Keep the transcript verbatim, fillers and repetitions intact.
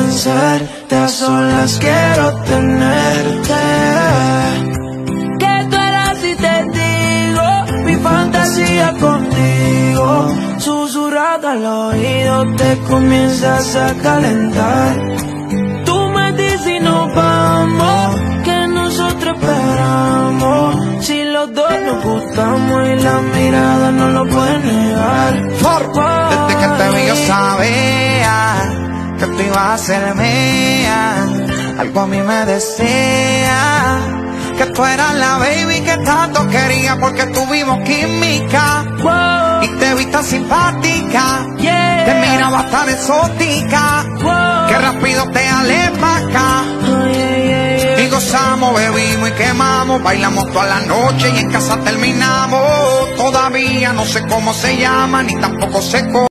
convencerte, a solas quiero tenerte. Que tú eras y te digo, Mi fantasía contigo, susurrada al oído, te comienzas a calentar. tú me dices y nos vamos, Que nosotros esperamos, si los dos nos gustamos y la mirada no lo puede negar. Desde que te vi yo sabía que tú ibas a ser mía. Algo a mí me decía que tú eras la baby que tanto quería, porque tuvimos química. wow, Y te vi tan simpática, yeah, te miraba tan exótica, wow, que rápido te alé pa' acá. ay, ay, ay, ay. Y gozamos, bebimos y quemamos, bailamos toda la noche y en casa terminamos. Todavía no sé cómo se llama, ni tampoco sé cómo.